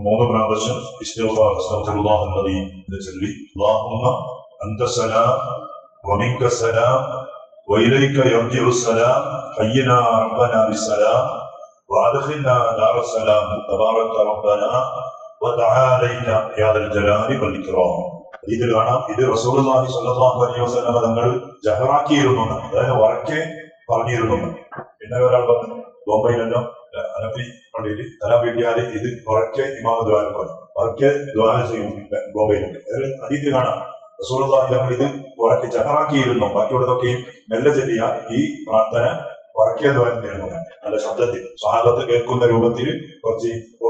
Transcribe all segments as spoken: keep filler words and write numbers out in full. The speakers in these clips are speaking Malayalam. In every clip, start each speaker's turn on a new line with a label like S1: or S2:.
S1: മൂന്ന് പ്രാവശ്യം ഇസ്തിഗ്ഫാർ അസ്തഗ്ഫിറുല്ലാഹ് അൽഅദീം എന്ന് ചൊല്ലി അല്ലാഹുമ്മ അൻത സലാം വമിൻക സലാം വഇലൈക യർജിഉ സലാം ഹയ്യിനാ റബ്ബനാ ബിസ്സലാം വഅദ്ഖിൽനാ ദാറ സലാം തബാറക റബ്ബനാ വതആലൈന യാ ദൽ ജലാലി വൽ ഇക്റാം. ഇതിൽ കാണാം ഇത് റസൂലുള്ളാഹി സ്വല്ലല്ലാഹു അലൈഹി വസല്ലം തങ്ങൾ ജഹറാക്കിയിരുന്നു, അതായത് ഉറക്കെ പറഞ്ഞിരുന്നു. പിന്നെ ഒരാൾ പറഞ്ഞു ബോംബെയിലെല്ലാം അനബി പള്ളിയിൽ തല വീട്ടിയാൽ ഇത് ഉറക്കെ ഇമാമ ദ്വാരം പറഞ്ഞു, ഉറക്കെ ദ്വാരം ചെയ്യും ബോംബെയിലൊക്കെ. അതിൽ കാണാം റസൂലുള്ളാഹി തങ്ങൾ ഇത് ഉറക്കെ ജഹറാക്കിയിരുന്നു. ബാക്കിയുള്ളതൊക്കെയും മെല്ലെ ചെല്ലിയ ഈ പ്രാർത്ഥന ഉറക്കെ ദ്വാരം ചെയ്യുന്നു, നല്ല ശബ്ദത്തിൽ സ്വഹാബത്ത് കേൾക്കുന്ന രൂപത്തിൽ കുറച്ച്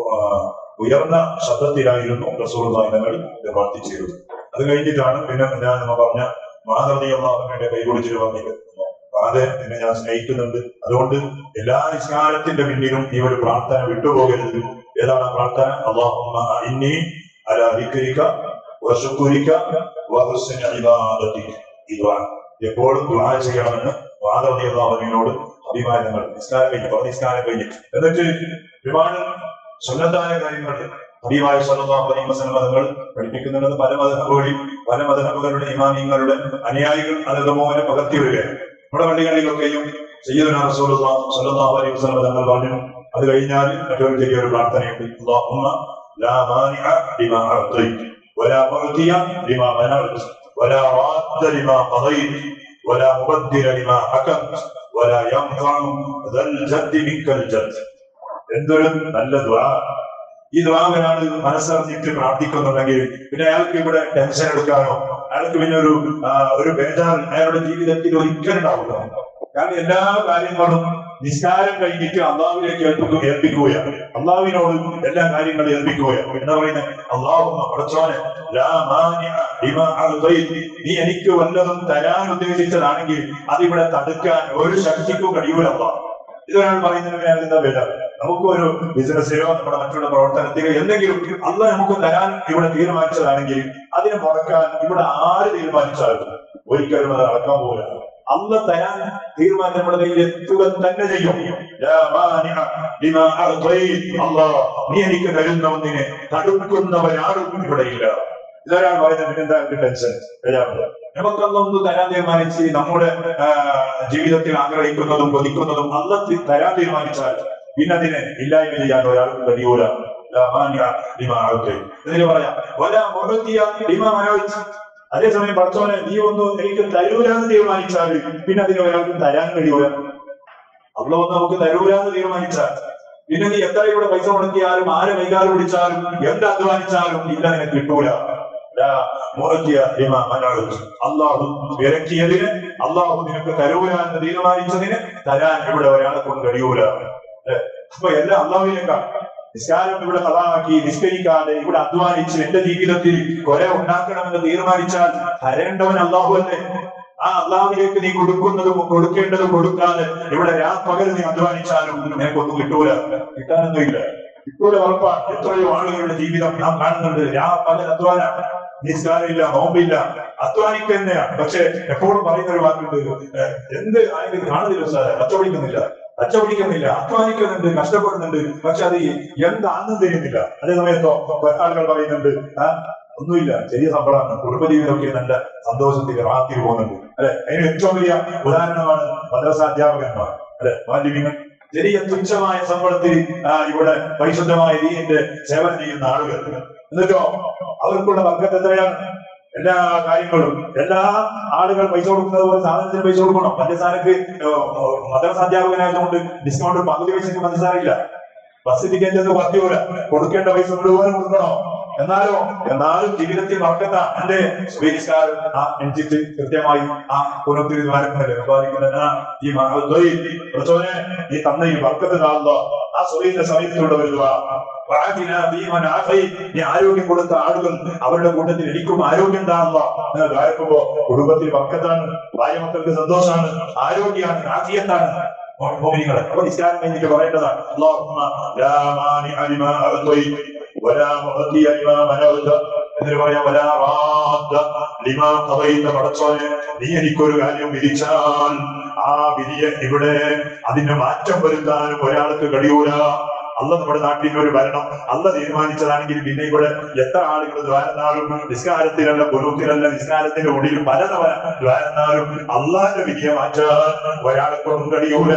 S1: ഉയർന്ന ശബ്ദത്തിലായിരുന്നു റസൂലുള്ളാഹി തങ്ങൾ പ്രാർത്ഥിച്ചിരുന്നത്. അത് കഴിഞ്ഞിട്ടാണ് പിന്നെ ഞാൻ നമ്മ പറഞ്ഞ മുആദ് റളിയല്ലാഹു അൻഹുവിന്റെ കൈ പിടിച്ചിട്ട് പറഞ്ഞത്, മുആദേ നിന്നെ ഞാൻ സ്നേഹിക്കുന്നുണ്ട്, അതുകൊണ്ട് എല്ലാ നിസ്കാരത്തിന്റെ പിന്നിലും ഈ ഒരു പ്രാർത്ഥന വിട്ടുപോകരുത്. ഏതാണ് ആ പ്രാർത്ഥന? അല്ലാഹുമ്മ ഇന്നീ അലാ ദിക്രിക വശുക്രിക വഹുസ്നി ഇബാദതിക. ഈ ദുആ എപ്പോഴും ദുആ ചെയ്യണമെന്ന് മുആദ് റളിയല്ലാഹു അൻഹുവിനോട് ഹബീബായ തങ്ങൾ നിസ്കാരം കഴിഞ്ഞ് പറഞ്ഞ നിസ്കാരം കഴിഞ്ഞ് എന്നിട്ട് ഒരുപാട് സുന്നത്തായ കാര്യങ്ങൾ ഹബീബായ സ്വല്ലല്ലാഹു അലൈഹി വസല്ലം തങ്ങൾ പഠിപ്പിക്കുന്നുള്ളത്. പല മദ്ഹബുകളിൽ പല മദ്ഹബുകളുടെ ഇമാമിങ്ങളുടെ അനുയായികൾ അതുപോലെ പകർത്തി വരികയാണ്. നമ്മുടെ പള്ളികളിലൊക്കെയും സയ്യിദുനാ റസൂലുള്ളാഹി സ്വല്ലല്ലാഹു അലൈഹി വസല്ലം തങ്ങൾ പറഞ്ഞു. അത് കഴിഞ്ഞാൽ മറ്റൊരു ചെറിയൊരു പ്രാർത്ഥനയുണ്ട്. അല്ലാഹുമ്മ ലാ മാനിഅ ലിമാ അഅ്തൈത വലാ മുഅ്തിയ ലിമാ മനഅത വലാ റാദ്ദ ലിമാ ഖദൈത വലാ മുബദ്ദില ലിമാ ഹകംത വലാ യൻഫഉ ദൽ ജദ്ദി മിൻകൽ ജദ്ദ്. എന്തൊരു നല്ല ദുആ! ഈ ദുആ ഒരാൾ മനസ്സറിഞ്ഞിട്ട് പ്രാർത്ഥിക്കുന്നുണ്ടെങ്കിൽ പിന്നെ അയാൾക്ക് ഇവിടെ ടെൻഷൻ എടുക്കാനോ അയാൾക്ക് പിന്നെ ഒരു ഒരു ബേജാർ അയാളുടെ ജീവിതത്തിൽ ഒരിക്കലും ഉണ്ടാവില്ല. കാരണം എല്ലാ കാര്യങ്ങളും നിസ്കാരം കഴിഞ്ഞിട്ട് അള്ളാഹുവിലേക്ക് ഏൽപ്പിക്കുക ഏൽപ്പിക്കുകയാണ് അള്ളാഹുവിനോട് എല്ലാ കാര്യങ്ങളും ഏൽപ്പിക്കുകയാണ്. എന്താ പറയുന്നത്? അല്ലാഹുമ്മ പടച്ചോനെ ലാ മാനിഅ ലിമാ അഅ്തൈത, നീ എനിക്ക് വല്ലതും തരാൻ ഉദ്ദേശിച്ചതാണെങ്കിൽ അതിവിടെ തടുക്കാൻ ഒരു ശക്തിക്കും കഴിയൂല അല്ലാഹ്. ഇതൊരാൾ പറയുന്നതിന് എന്താ വേണ്ട? നമുക്കൊരു ബിസിനസ്സിലോ നമ്മുടെ മറ്റുള്ള പ്രവർത്തനത്തിലോ എന്തെങ്കിലും അള്ളാഹ് നമുക്ക് തരാൻ ഇവിടെ തീരുമാനിച്ചതാണെങ്കിൽ അതിനെ മുടക്കാൻ ഇവിടെ ആര് തീരുമാനിച്ചാലും ഒരിക്കലും അത് നടക്കാൻ പോകില്ല. അള്ളാഹ് തരാൻ തീരുമാനം നമ്മുടെ കയ്യിൽ എത്തുക തന്നെ ചെയ്യും. അള്ളാഹ് നീ എനിക്ക് തരുന്ന ഒന്നിനെ തടുക്കുന്നവരാളും ഇവിടെ ഇല്ല. ഇതൊരാൾ പറയുന്നത് പിന്നെന്താ ടെൻഷൻ? നമുക്കൊന്നൊന്ന് തരാൻ തീരുമാനിച്ച് നമ്മുടെ ജീവിതത്തിൽ ആഗ്രഹിക്കുന്നതും കൊതിക്കുന്നതും അള്ളാഹ് തരാൻ തീരുമാനിച്ചാൽ പിന്നെ അതിനെ ഇല്ലായ്മ ചെയ്യാൻ ഒരാൾക്കും കഴിയൂല. ഇതിന് പറയാം അതേസമയം പടച്ചോനെ നീ ഒന്നും എനിക്ക് തരൂരാന്ന് തീരുമാനിച്ചാൽ പിന്നെ അതിന് ഒരാൾക്കും തരാൻ കഴിയൂല. അള്ളാഹ് ഒന്ന് നമുക്ക് തരൂരാന്ന് തീരുമാനിച്ചാൽ പിന്നെ നീ എത്ര ഇവിടെ പൈസ മുടക്കിയാലും ആരെ കൈകാലം പിടിച്ചാലും എന്ത് അധ്വാനിച്ചാലും ഇല്ല നിനക്ക് കിട്ടൂല. അള്ളാഹു വിലക്കിയതിന് അള്ളാഹു നിനക്ക് തരൂല എന്ന് തീരുമാനിച്ചതിന് തരാൻ ഇവിടെ ഒരാളെ കൊണ്ട് കഴിയൂല. അപ്പൊ എല്ലാം അള്ളാഹുവിലേക്കാണ്. നിസ്കാരം ഇവിടെ കളാക്കി നിസ്കരിക്കാതെ ഇവിടെ അധ്വാനിച്ച് എന്റെ ജീവിതത്തിൽ കുറെ ഉണ്ടാക്കണമെന്ന് തീരുമാനിച്ചാൽ തരേണ്ടവൻ അള്ളാഹു അല്ലേ? ആ അള്ളാഹുവിലേക്ക് നീ കൊടുക്കുന്നതും കൊടുക്കേണ്ടതും കൊടുക്കാതെ ഇവിടെ രാപ്പകൽ നീ അധ്വാനിച്ചാലും നിനക്കൊന്നും കിട്ടൂല. കിട്ടാനൊന്നും ഇല്ല, കിട്ടൂല ഉറപ്പാണ്. എത്രയോ ആളുകളുടെ ജീവിതം നാം കാണുന്നുണ്ട്. രാപ്പകൽ അധ്വാന, നിസ്കാരമില്ല, നോമ്പില്ല, അധ്വാനിക്കുന്നതാണ്. പക്ഷെ എപ്പോഴും പറയുന്ന ഒരു വാക്കുണ്ട്, എന്ത് ആയെങ്കിലും കാണുന്നില്ല സാറേ, കച്ചവടിക്കുന്നില്ല കച്ചവടിക്കുന്നില്ല അധ്വാനിക്കുന്നുണ്ട്, കഷ്ടപ്പെടുന്നുണ്ട്, പക്ഷെ അത് എന്താണെന്നും തരുന്നില്ല. അതേ സമയത്തോ ആളുകൾ പറയുന്നുണ്ട് ആ ഒന്നുമില്ല, ചെറിയ ശമ്പളമാണ്, കുടുംബജീവിതമൊക്കെ നല്ല സന്തോഷത്തിൽ റാത്തിൽ പോകുന്നുണ്ട്. അല്ലെ, അതിന് ഏറ്റവും വലിയ ഉദാഹരണമാണ് മദ്രസ അധ്യാപകന്മാർ. അല്ലെ, മാലിന്യങ്ങൾ ചെറിയ തുച്ഛമായ ശമ്പളത്തിൽ ഇവിടെ പരിശുദ്ധമായ ദീനിന്റെ സേവനം ചെയ്യുന്ന ആളുകൾ. എന്നിട്ടോ അവർക്കുള്ള ബർക്കത്ത് എത്രയാണ്? എല്ലാ കാര്യങ്ങളും എല്ലാ ആളുകൾ പൈസ കൊടുക്കുന്നത് പോലെ സാധനത്തിന് പൈസ കൊടുക്കണം. പഞ്ചസാരക്ക് മദ്രസ അധ്യാപകനായതുകൊണ്ട് ഡിസ്കൗണ്ട് പകുതി പൈസക്ക് പഞ്ചസാര ഇല്ല. ബസ് ടിക്കറ്റ് പത്തിയൂല, കൊടുക്കേണ്ട പൈസ മുഴുവൻ കൊടുക്കണോ? എന്നാലോ എന്നാലും ജീവിതത്തിൽ വർക്കത്ത എന്റെ സ്വീകരിച്ചാലും ആ എണിച്ചിട്ട് കൃത്യമായി ആ പുനത്തിൽ ദ്വാരക്കുന്നല്ലേ ഈ ഈ തന്ന ഈ വർക്കത്ത് കാണുന്നോ ആ സ്വീകരിന്റെ സമയത്തിലൂടെ വരുക. നീ ആരോഗ്യം കൊടുത്ത ആളുകൾ അവരുടെ കൂട്ടത്തിൽ എനിക്കും ആരോഗ്യം ഉണ്ടാകുക എന്ന് ദ്വാരക്കുമ്പോ കുടുംബത്തിൽ വർക്കത്താണ്, ഭാര്യ മക്കൾക്ക് സന്തോഷമാണ്, ആരോഗ്യമാണ്, ആഫിയത്താണ്. മോഹിനികളെ അപ്പൊ നിസ്കാരം കഴിഞ്ഞിട്ട് പറയേണ്ടതാണ് എന്നിട്ട് പറയാം പടച്ചോനെ നീ എനിക്കൊരു കാര്യം വിധിച്ചാൽ ആ വിധിയെ ഇവിടെ അതിന്റെ മാറ്റം വരുത്താനും ഒരാൾക്ക് കഴിയൂല. അല്ല നമ്മുടെ നാട്ടിൽ ഒരു ഭരണം അല്ല തീരുമാനിച്ചതാണെങ്കിൽ പിന്നെ ഇവിടെ എത്ര ആളുകൾ ദ്വാരനാളും നിസ്കാരത്തിലല്ല ഗുരുത്തിലല്ല നിസ്കാരത്തിന്റെ ഉള്ളിൽ പലതവണ ദ്വാരനാളും അള്ളാന്റെ വിധിയെ മാറ്റാൻ ഒരാളെ കൊണ്ടും കഴിയൂല.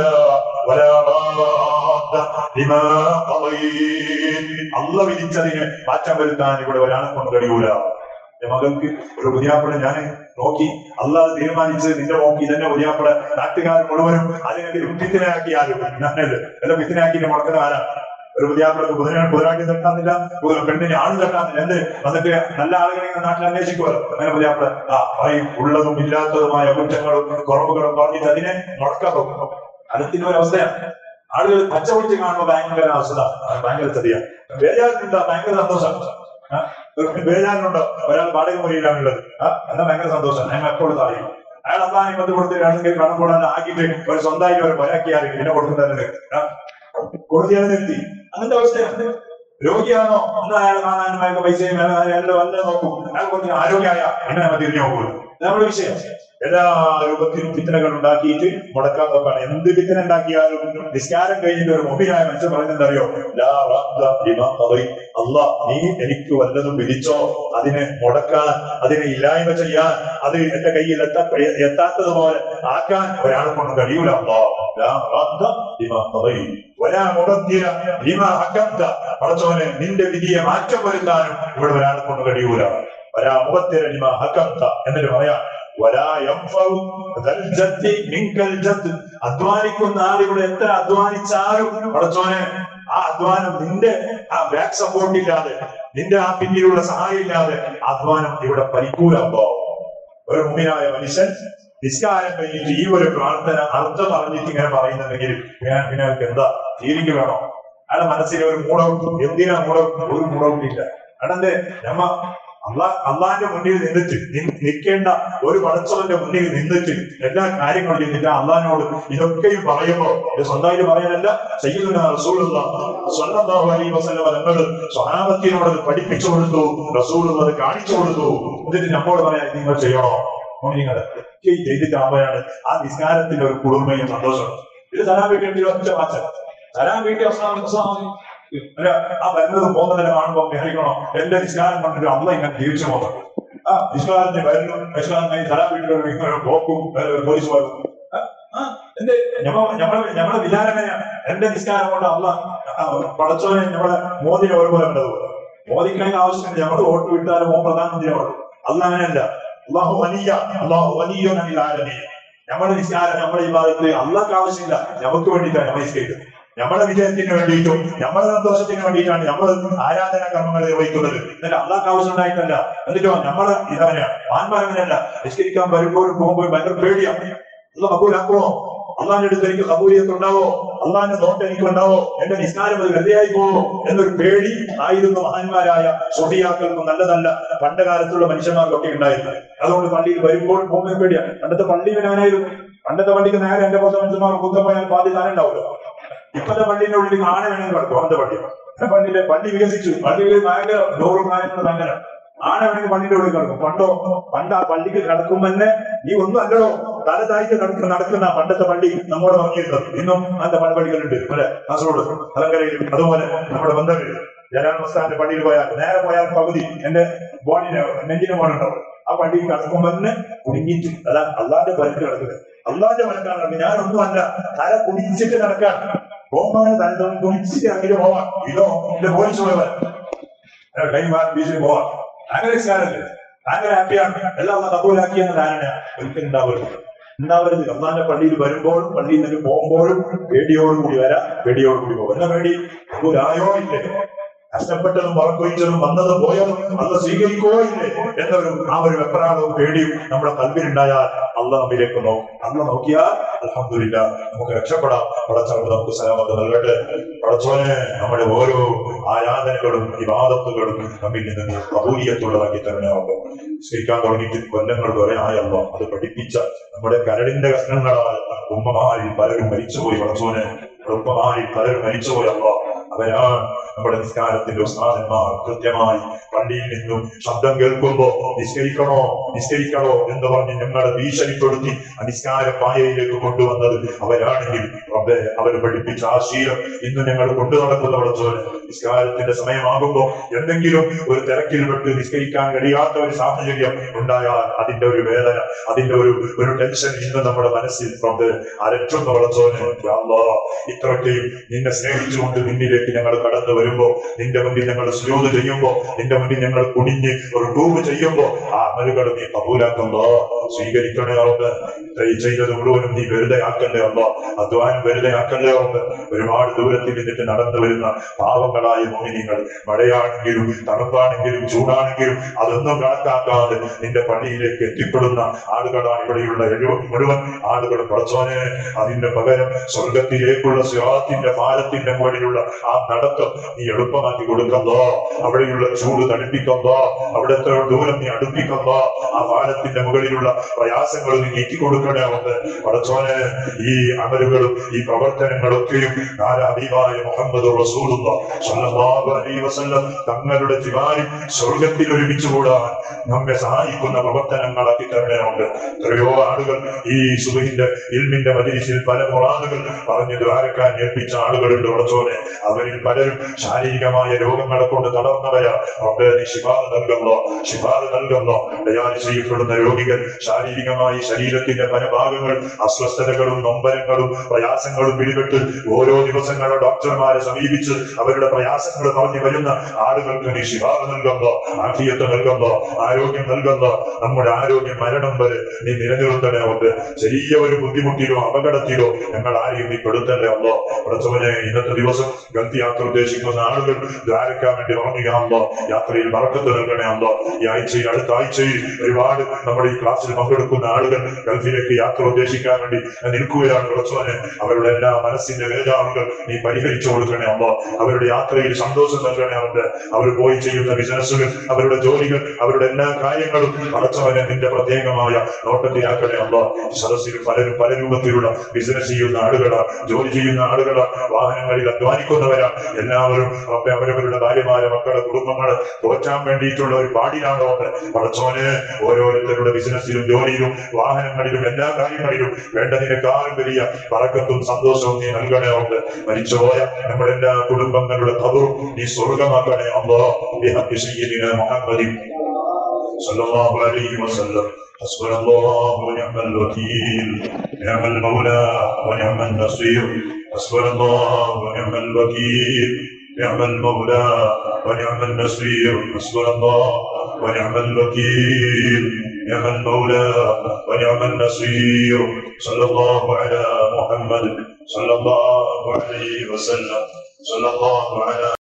S1: അല്ല വിധിച്ചതിന് മാറ്റം വരുത്താൻ ഇവിടെ ഒരാളെ കൊണ്ട് കഴിയൂല. മകൾക്ക് ഒരു പുതിയാപ്പിള ഞാൻ നോക്കി അല്ലാതെ തീരുമാനിച്ച് നിന്റെ നോക്കി തന്നെ പുതിയാപ്പിള നാട്ടുകാർ മുഴുവനും അതിനെ പിത്തിനാക്കിയാലും ഞാനല്ലേ എല്ലാം പിത്തിനാക്കിയിട്ട് മുടക്കുന്ന ആരാണ്? ഒരു പുതിയാപ്പിളക്ക് ബുധന ബുധനാട്ടി തട്ടാന്നില്ല, പെണ്ണിനെ ആള് തട്ടാന്നില്ല. എന്ത് വന്നിട്ട് നല്ല ആളുകളെ നാട്ടിൽ അന്വേഷിക്കുമല്ലോ. അങ്ങനെ പുതിയാപ്പിള ആ പറയും ഉള്ളതും ഇല്ലാത്തതുമായ കുറ്റങ്ങളും കുറവുകളും പറഞ്ഞിട്ട് അതിനെ മുടക്കാൻ നോക്കും. അതിന്റെ ഒരു അവസ്ഥയാണ്. ആളുകൾ പച്ച പൊടിച്ച് കാണുമ്പോൾ ഭയങ്കര അവസ്ഥ, ഭയങ്കര ചതിയാണ്. ബേജാറിനുണ്ടോ? ഭയങ്കര സന്തോഷം. ബേജാറിനുണ്ടോ? ഒരാൾ വാടക മുറിയിലാണുള്ളത്, എന്നാ ഭയങ്കര സന്തോഷം. ഞങ്ങൾ എപ്പോഴും അറിയും. അയാൾ അള്ളാഹെ ബന്ധു കൊടുത്തിട്ടാണെങ്കിൽ കടം കൂടാൻ ആക്കിയിട്ട് ഒരു സ്വന്തമായിട്ട് ഒരു വരാക്കിയാൽ പിന്നെ കൊടുക്കുന്നത് കൊടുത്തിയാണ് നിർത്തി. അങ്ങനത്തെ അവസ്ഥയാണ്. രോഗിയാണോ എന്നാ അയാൾ കാണാനും അയാൾക്ക് പൈസയും അയാളുടെ വല്ല നോക്കും. അയാൾ കുറച്ച് ആരോഗ്യമായ എന്നെ നമ്മൾ തിരിഞ്ഞു പോകുള്ളൂ. നമ്മുടെ വിഷയം എല്ലാ രൂപത്തിലും ഫിത്തനകൾ ഉണ്ടാക്കിയിട്ട് മുടക്കാൻ നോക്കാണ്. എന്ത് ഫിത്തന ഉണ്ടാക്കിയാലും നിസ്കാരം കഴിഞ്ഞിട്ട് ഒരു മുമ്പിനായ മനുഷ്യൻ പറയുന്നത് അറിയോ? അല്ലാ നീ എനിക്ക് വല്ലതും വിധിച്ചോ അതിനെ മുടക്കാൻ, അതിനെ ഇല്ലായ്മ ചെയ്യാൻ, അത് എന്റെ കയ്യിൽ എത്ത എത്താത്തതുപോലെ ആക്കാൻ ഒരാളെ കൊണ്ട് കഴിയൂല. പടച്ചോനെ നിന്റെ വിധിയെ മാറ്റം വരുത്താനും ഇവിടെ ഒരാളെ കൊണ്ട് കഴിയൂല. വരാ മുഖത്തിര ലിമ ഹക്കംത എന്നിട്ട് പറയാം അധ്വാനിക്കുന്ന ആളിവിടെ എത്ര അധ്വാനിച്ചാലും പടച്ചോനെ ആ അധ്വാനം നിന്റെ ആ ബാക്ക് സപ്പോർട്ട് ഇല്ലാതെ, നിന്റെ ആ പിന്നിലുള്ള സഹായം ഇല്ലാതെ അധ്വാനം ഇവിടെ പരിക്കൂലപ്പോ. ഒരു മുമ്പിനായ മനുഷ്യൻ നിസ്കാരം കഴിഞ്ഞിട്ട് ഈ ഒരു പ്രാർത്ഥന അർത്ഥം അറിഞ്ഞിട്ട് ഇങ്ങനെ പറയുന്നുണ്ടെങ്കിൽ പിന്നെ എന്താ തീരിക്ക് വേണോ? അയാളുടെ മനസ്സിൽ ഒരു മൂടൗട്ടും എന്തിനാ മൂടൗട്ടും? ഒരു മൂടൗട്ടില്ല. അടന്റെ നമ്മ അള്ളാ അള്ളാന്റെ മുന്നിൽ നിന്നിട്ട് നിൽക്കേണ്ട ഒരു പടച്ചവന്റെ മുന്നിൽ നിന്നിട്ട് എല്ലാ കാര്യങ്ങളും ചെയ്തിട്ട് അള്ളാഹിനോട് ഇതൊക്കെയും പറയുമ്പോ ഇത് സ്വന്തമായിട്ട് പറയാനല്ല, സയ്യിദുനാ റസൂലുള്ളാഹി സ്വല്ലല്ലാഹു അലൈഹി വസല്ലം തങ്ങൾ സ്വഹാബത്തിനോട് അത് പഠിപ്പിച്ചു കൊടുത്തു, റസൂലുള്ളാഹി അത് കാണിച്ചു കൊടുത്തു. എന്നിട്ട് നമ്മോട് പറയാൻ നിങ്ങൾ ചെയ്യണോ? നിങ്ങൾ ചെയ്തിട്ടാകുമ്പോഴാണ് ആ നിസ്കാരത്തിന്റെ ഒരു കുളിർമയും സന്തോഷം. ഇത് സലാം വീട്ടിൽ ഒറ്റ മാറ്റം. സലാം വീട്ടിൽ ആ വരുന്നത് പോകുന്നതിനെ കാണുമ്പോൾ വിഹരിക്കണോ? എന്റെ നിസ്കാരം കണ്ടിട്ട് അമ്മ ഇങ്ങനെ ജീവിച്ചു പോകുന്നത്. ആ നിസ്കാരത്തിന് വരുന്നു നിസ്കാരം സലാം വീട്ടിൽ പോക്കും പോലീസ് പോലും എന്റെ ഞമ്മളെ ഞമ്മളെ വിചാരമയാണ് എന്റെ നിസ്കാരം കൊണ്ട് അമ്മ പടച്ചോനെ ഞമ്മളെ മോദിനെ ഒരുപോലെ കണ്ടതുപോലെ. മോദിക്കതിന് ആവശ്യമില്ല, ഞമ്മള് വോട്ട് വിട്ടാലും ഓ പ്രധാനമന്ത്രിയോട്. അല്ല അങ്ങനെയല്ല. അള്ളാഹു വലിയ അള്ളാഹു വലിയ നമ്മുടെ നിസ്കാരം നമ്മുടെ ഈ ഭാഗത്ത് അള്ളാഹ്ക്ക് ആവശ്യമില്ല, നമുക്ക് വേണ്ടിയിട്ടാണ് നമ്മൾ നിസ്കരിക്കുന്നത്. നമ്മുടെ വിജയത്തിന് വേണ്ടിയിട്ടും നമ്മുടെ സന്തോഷത്തിന് വേണ്ടിയിട്ടാണ് നമ്മൾ ആരാധനാ കർമ്മങ്ങൾ നിർവഹിക്കുന്നത്. എന്നിട്ട് അള്ളാഹ്ക്ക് ആവശ്യം ഉണ്ടായിട്ടല്ല. എന്നിട്ടോ നമ്മള് ഇതവനെയാണ് ആന്മാരവനല്ല. നിസ്കരിക്കാൻ വരുമ്പോഴും പോകുമ്പോഴും ഭയങ്കര പേടിയാണ്. അള്ളാഹ് കബൂലാക്കുമോ? അള്ളാഹിന്റെ അടുത്ത് എനിക്ക് കബൂലിയത്ത് ഉണ്ടാവോ? അള്ളാഹിന്റെ നോട്ട് എനിക്കുണ്ടാവോ? എന്റെ നിസ്കാരം അത് വെറുതെയായി പോവോ എന്നൊരു പേടി ആയിരുന്നു മഹാന്മാരായ സുഫിയാക്കൾക്കും നല്ല നല്ല പണ്ട് കാലത്തുള്ള മനുഷ്യന്മാർക്കൊക്കെ ഉണ്ടായിരുന്നത്. അതുകൊണ്ട് പള്ളിയിൽ വരുമ്പോൾ പോകുമ്പോൾ പേടിയാണ്. പണ്ടത്തെ പള്ളി വരാനായിരുന്നു. പണ്ടത്തെ പള്ളിക്ക് നേരെ എന്റെ പോലത്തെ മനുഷ്യന്മാർ കുത്തപ്പോയാൽ പാതി താരം ഉണ്ടാവില്ല. ഇപ്പത്തെ പള്ളിന്റെ ഉള്ളിൽ ആന വേണമെങ്കിൽ കിടക്കും. അന്നത്തെ പള്ളി പള്ളിയിലെ പള്ളി വികസിച്ചു. പള്ളിയിൽ ഭയങ്കര ഡോറും കാര്യങ്ങളും ഭയങ്കര ആന വേണമെങ്കിൽ പള്ളിന്റെ ഉള്ളിൽ കിടക്കും. പണ്ടോ പണ്ട് ആ പള്ളിക്ക് കിടക്കുമ്പോ തന്നെ നീ ഒന്നും അല്ലടോ തല താഴ്ച നടക്കുന്ന നടക്കുന്ന പണ്ടത്തെ പള്ളി നമ്മോട് പറഞ്ഞിരുന്നത്. ഇന്നും അങ്ങനത്തെ പല പള്ളികളുണ്ട്. അല്ലെ കാസർഗോഡ് അലങ്കരയിലും അതുപോലെ നമ്മുടെ ബന്ധങ്ങളിലും ജലാൽമസ്ഥാന്റെ പള്ളിയിൽ പോയാൽ നേരെ പോയാൽ പകുതി എന്റെ ബോഡിനെ നെഞ്ചിന് പോകണുണ്ടാവും. ആ പള്ളിയിൽ കിടക്കുമ്പോ തന്നെ കുടുങ്ങിയിട്ട് അല്ല അള്ളാന്റെ പരക്ക് കിടക്കുന്നത്. അള്ളാന്റെ പരക്കാണ് നടക്കുന്നത്. ഞാനൊന്നും അല്ല, തല കുടിച്ചിട്ട് നടക്കാൻ പോകുമ്പോൾ തല കുടിച്ചിട്ട് അങ്ങനെ പോവാം. ഇതോ എന്റെ പോലീസ് പോയവൻ കൈമാർ ബീച്ചിൽ പോവാം. അങ്ങനെ നിസ്കാരല്ലേ, അങ്ങനെ ഹാപ്പിയാണ്. എല്ലാം കബൂലാക്കിയെന്ന ധാരണ ഒരിക്കലും ഉണ്ടാവരുത് ഉണ്ടാവരുത് അള്ളാന്റെ പള്ളിയിൽ വരുമ്പോഴും പള്ളിയിൽ നിന്ന് പോകുമ്പോഴും പേടിയോടുകൂടി വരാം, പേടിയോടുകൂടി പോകും. എന്നാ പേടി? കബൂലായോ ഇല്ലേ? കഷ്ടപ്പെട്ടതും ഉറക്കൊഴിച്ചതും വന്നതും പോയതും അല്ല സ്വീകരിക്കോ ഇല്ലേ എന്നൊരു ആ ഒരു വെപ്രാളവും പേടിയും നമ്മുടെ കൽവിലുണ്ടായാൽ അല്ല നമ്മിലേക്ക് നോക്കും. അല്ല നോക്കിയാൽ അൽഹംദുലില്ലാ നമുക്ക് രക്ഷപ്പെടാം. പടച്ചവൻ നമുക്ക് സലാമത്ത് നൽകട്ടെ. പടച്ചവനെ നമ്മുടെ ഓരോ ആരാധനകളും ഇബാദത്തുകളും നമ്മിൽ നിന്ന് കബൂലിയത്തുള്ളതാക്കി തരണമല്ലോ. സ്വീകരിക്കാൻ തുടങ്ങിയിട്ട് കൊല്ലങ്ങൾ വരെ ആയല്ലോ അത് പഠിപ്പിച്ച നമ്മുടെ കരടിന്റെ കഷ്ണങ്ങളാൽ ഉമ്മമാരിൽ പലരും മരിച്ചുപോയി. പടച്ചവനെ ഉമ്മമാരിൽ പലരും മരിച്ചുപോയല്ലോ. അവരാണ് നമ്മുടെ നിസ്കാരത്തിന്റെ ഉസ്താദന്മാർ. കൃത്യമായി പള്ളിയിൽ നിന്നും ശബ്ദം കേൾക്കുമ്പോ നിസ്കരിക്കണോ നിസ്കരിക്കണോ എന്ന് പറഞ്ഞ് ഞങ്ങളെ ഭീഷണിപ്പെടുത്തി നിസ്കാര പായയിലേക്ക് കൊണ്ടുവന്നത് അവരാണെങ്കിൽ റബ്ബേ അവർ പഠിപ്പിച്ച ആ ശീലം ഇന്ന് ഞങ്ങൾ കൊണ്ടു നടക്കുന്നവരുടെ പോലെ നിസ്കാരത്തിന്റെ സമയമാകുമ്പോ എന്തെങ്കിലും ഒരു തിരക്കിൽപ്പെട്ട് നിസ്കരിക്കാൻ കഴിയാത്ത ഒരു സാഹചര്യം ഉണ്ടായാൽ അതിന്റെ ഒരു വേദന, അതിന്റെ ഒരു ഒരു ടെൻഷൻ ഇന്ന് നമ്മുടെ മനസ്സിൽ റബ്ബേ അരച്ചുന്നവരുടെ പോലെ ഇത്രയൊക്കെയും നിന്നെ സ്നേഹിച്ചുകൊണ്ട് നിന്നിലേക്ക് ഞങ്ങൾ കടന്നു വരുമ്പോ, നിന്റെ മുന്നിൽ ഞങ്ങൾ സുജൂദ് ചെയ്യുമ്പോ, നിന്റെ മുന്നിൽ ഞങ്ങൾ കുനിഞ്ഞ് ഒരു ടൂബ് ചെയ്യുമ്പോ ആ അമലുകൾ നീ കബൂലാക്കല്ലോ, സ്വീകരിക്കണേ റബ്ബേ. ചെയ്തത് മുഴുവനും നീ വെറുതെ ആക്കല്ലേ അല്ലോ, അധ്വാനം വെറുതെ ആക്കല്ലേ റബ്ബേ. ഒരുപാട് ദൂരത്തിൽ നിന്നിട്ട് നടന്നു വരുന്ന പാവങ്ങളായ മുഅ്മിനീങ്ങൾ, മഴയാണെങ്കിലും തണുപ്പാണെങ്കിലും ചൂടാണെങ്കിലും അതൊന്നും കണക്കാക്കാതെ നിന്റെ പള്ളിയിലേക്ക് എത്തിപ്പെടുന്ന ആളുകളാണ് ഇവിടെയുള്ള മുഴുവൻ ആളുകൾ. പടച്ചോനെ, അതിന്റെ പകരം സ്വർഗത്തിലേക്കുള്ള സിറാത്തിന്റെ പാലത്തിന്റെ മുകളിലുള്ള ആ നടത്തം നീ എളുപ്പമാക്കി കൊടുക്കുന്നോ, അവിടെയുള്ള ചൂട് തണുപ്പിക്കുന്നോ, അവിടുത്തെ ദൂരം നീ അടുപ്പിക്കുന്നോ, ആ പാലത്തിന്റെ മുകളിലുള്ള പ്രയാസങ്ങൾ നീ നീക്കിക്കൊടുക്കണേ അവർക്ക്. പടച്ചോനെ, ഈ അമലുകളും ഈ പ്രവർത്തനങ്ങളൊക്കെയും ഹബീബായ മുഹമ്മദ് റസൂലുള്ളാഹി സ്വല്ലല്ലാഹു അലൈഹി വസല്ലം തങ്ങളുടെ ജിവാരിൽ സ്വർഗത്തിൽ ഒരുമിച്ചുകൂടാൻ നമ്മെ സഹായിക്കുന്ന പ്രവർത്തനങ്ങളാക്കി തരണമുണ്ട്. എത്രയോ ആളുകൾ ഈ സുബ്ഹിന്റെ ഇൽമിന്റെ മജ്‌ലിസിൽ പല മുറാദുകൾ പറഞ്ഞു ദ്വാരക്കാൻ ഏൽപ്പിച്ച ആളുകളുണ്ട്. പടച്ചോനെ, അവരിൽ പലരും ശാരീരികമായ രോഗങ്ങളെ കൊണ്ട് തളർന്നവരാ. റബ്ബേ, നീ ശിഫാ നൽകുന്നോ, ശിഫാ നൽകുന്നോ. ഡയാലിസ് ചെയ്യപ്പെടുന്ന രോഗികൾ ശാരീരികമായി ശരീരത്തിന്റെ പല ഭാഗങ്ങൾ അസ്വസ്ഥതകളും നൊമ്പരങ്ങളും പ്രയാസങ്ങളും പിടിപെട്ട് ഓരോ ദിവസങ്ങളും ഡോക്ടർമാരെ സമീപിച്ച് അവരുടെ പ്രയാസങ്ങൾ പറഞ്ഞു വരുന്ന ആളുകൾക്ക് നീ ശിഫാ നൽകുന്നോ, ആഫിയത്ത് നൽകുന്നോ, ആരോഗ്യം നൽകുന്നോ. നമ്മുടെ ആരോഗ്യം മരണം വരെ നീ നിലനിർത്തണേ. ഉണ്ട് ചെറിയ ഒരു ബുദ്ധിമുട്ടിലോ അപകടത്തിലോ ഞങ്ങൾ ആരെയും നീ പെടുത്തല്ലേ അല്ലോ. പ്രസവനെ, ഇന്നത്തെ ദിവസം ഗൾഫ് യാത്ര ഉദ്ദേശിക്കുന്ന ആളുകൾ ദ്വാരക്കാൻ വേണ്ടി ഉറങ്ങുകയാണല്ലോ. യാത്രയിൽ ബറക്കത്ത് നൽകണേ അല്ലോ. ഈ ആഴ്ചയിൽ അടുത്ത ആഴ്ചയിൽ ഒരുപാട് നമ്മുടെ ഈ ക്ലാസ്സിൽ പങ്കെടുക്കുന്ന ആളുകൾ ഗൾഫിലേക്ക് യാത്ര ഉദ്ദേശിക്കാൻ വേണ്ടി നിൽക്കുകയാണ്. പ്രസവനെ, അവരുടെ എല്ലാ മനസ്സിന്റെ വേദനകൾ നീ പരിഹരിച്ചു കൊടുക്കണേ അല്ലോ. അവരുടെ യാത്രയിൽ സന്തോഷം നൽകണേ. അവരുടെ അവർ പോയി ചെയ്യുന്ന ബിസിനസ്സുകൾ, അവരുടെ ജോലികൾ, അവരുടെ എല്ലാ കാര്യങ്ങളും അടച്ചവനെ നിന്റെ പ്രത്യേകമായ നോട്ടത്തിലാക്കണേ അല്ലോ. സദസ്സിൽ പലരും പല രൂപത്തിലുള്ള ബിസിനസ് ചെയ്യുന്ന ആളുകളാണ്, ജോലി ചെയ്യുന്ന ആളുകളാണ്, വാഹനങ്ങളിൽ അധ്വാനിക്കുന്നവരാണ്. എല്ലാവരും അവരവരുടെ ഭാര്യമാരെ, മക്കളെ, കുടുംബങ്ങളെ തോറ്റാൻ വേണ്ടിയിട്ടുള്ള ഒരു പാടിലാണ് ഉണ്ട്. പടച്ചോനെ, ഓരോരുത്തരുടെ ബിസിനസ്സിലും ജോലിയിലും വാഹനങ്ങളിലും എല്ലാ കാര്യങ്ങളിലും വേണ്ടതിനേക്കാളും വലിയ ബറക്കത്തും സന്തോഷവും നീ നൽകണേ ഉണ്ട്. മരിച്ചുപോയ നമ്മുടെ എല്ലാ കുടുംബങ്ങളുടെ ഖബറും നീ സ്വർഗമാക്കണേ അല്ലാഹ്. ബിഹഖി സയ്യിദിനാ മുഹമ്മദിൻ സല്ലല്ലാഹു അലൈഹി വസല്ലം. حسبنا الله ونعم الوكيل، نعم المولى ونعم النصير. حسبنا الله ونعم الوكيل، نعم المولى ونعم النصير. حسبنا الله ونعم الوكيل، نعم المولى ونعم النصير. صلى الله على محمد صلى الله عليه وسلم. صلى الله على